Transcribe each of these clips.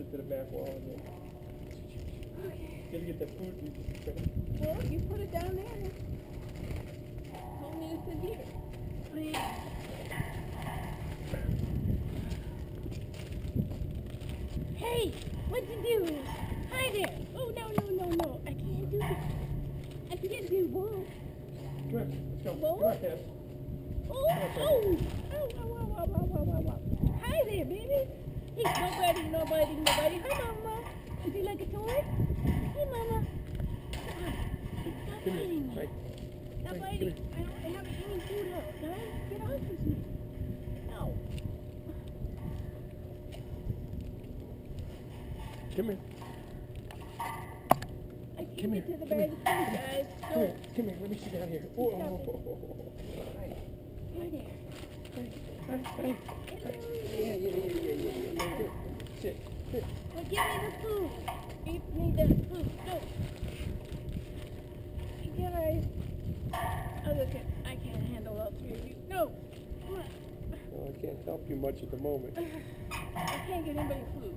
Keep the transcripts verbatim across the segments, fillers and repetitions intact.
to the back wall again. Okay. Gotta get that food. Well, you put it down there. Then. Told me to sit here. Oh, yeah. Hey, what'd you do? Hi there. Oh, no, no, no, no. I can't do this. I can't do both. Come on, let's go. Both? Come on, Tess. Oh, oh, oh, oh, oh, oh, oh, oh, oh, oh. Hi there, baby. Hey, nobody, nobody, nobody. Hi, Mama. Would you like a toy? Hey, Mama. Stop Come biting me. here. Right. Stop Hey, biting. I don't I haven't any food left, guys. Get off of me. No. Come here. I can't Come get here. to the Come bag here. of food, guys. Come No. here. Come here. Let me sit down here. Whoa. Hi. Hi there. Hi. Hi. Hi. Yeah, yeah, yeah, yeah, yeah, yeah. Good. Sit. Sit. Well, give me the food. Give me the food. No. Guys. Oh, look, I can't handle all three of you. No. Come on. Well, I can't help you much at the moment. I can't get anybody food.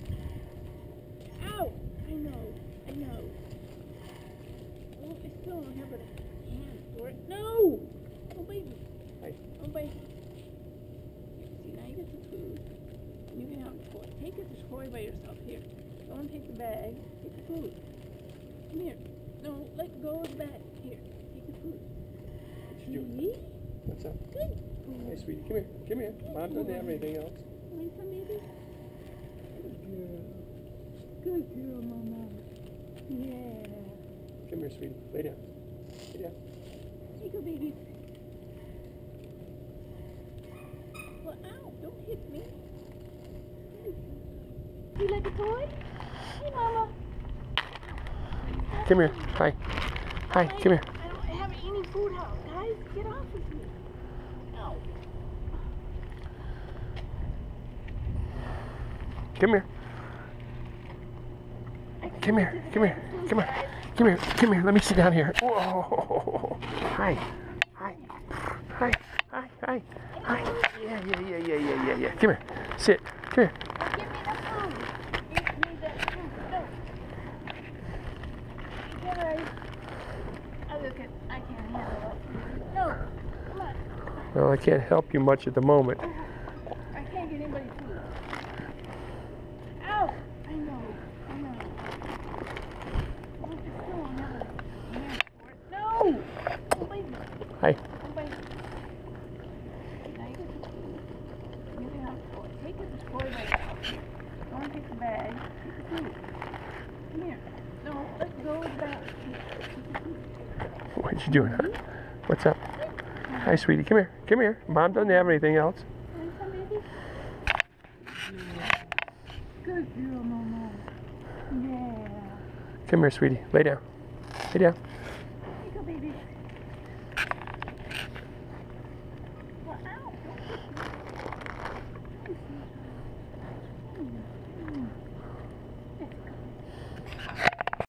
Ow! I know. I know. Oh, I still don't have a hand for it. No! Oh, baby. Hi. Oh, baby. See, now you get the food. You can have the toy. Take it to toy by yourself. Here. Go and take the bag. Take the food. Come here. No, let go of the bag. Here. Take the food. What you doing? See? What's up? Good. Hey, sweetie. Come here. Come here. Mom doesn't have anything else. Want some, baby? Good girl. Good girl, Mama. Yeah. Come here, sweetie. Lay down. Lay down. Here you go, baby. Well, ow, don't hit me. You like a toy? Hey, Mama. Come here. Hi. Hi. Come here. I don't have any food out, guys. Get off of me. Ow. Come here. Come here. Come here. Come here. Come here. Come here. Let me sit down here. Whoa. Hi. Hi. Hi. Hi. Hi. Hi. Yeah, yeah, yeah, yeah, yeah, yeah, yeah. Come here. Sit. Come here. Give me the food. Give me the food. No. Guys. Oh, look at, I can't handle it. No. Come on. Well, I can't help you much at the moment. I can't get anybody food. Ow! I know. I know. Oh, I still don't have a hand for it. No! Oh, baby. Hi. Oh, baby. Now you get the food. You can have the toy. Take it to toy by yourself. Go and take the bag. Take the food. Come here. No, let go of the bag. Take the food. What you doing, huh? What's up? Hi, sweetie. Come here. Come here. Mom doesn't have anything else. Want some, baby? Good girl, Mama. Yeah. Come here, sweetie. Lay down. Lay down. Here you go, baby. Well, ow.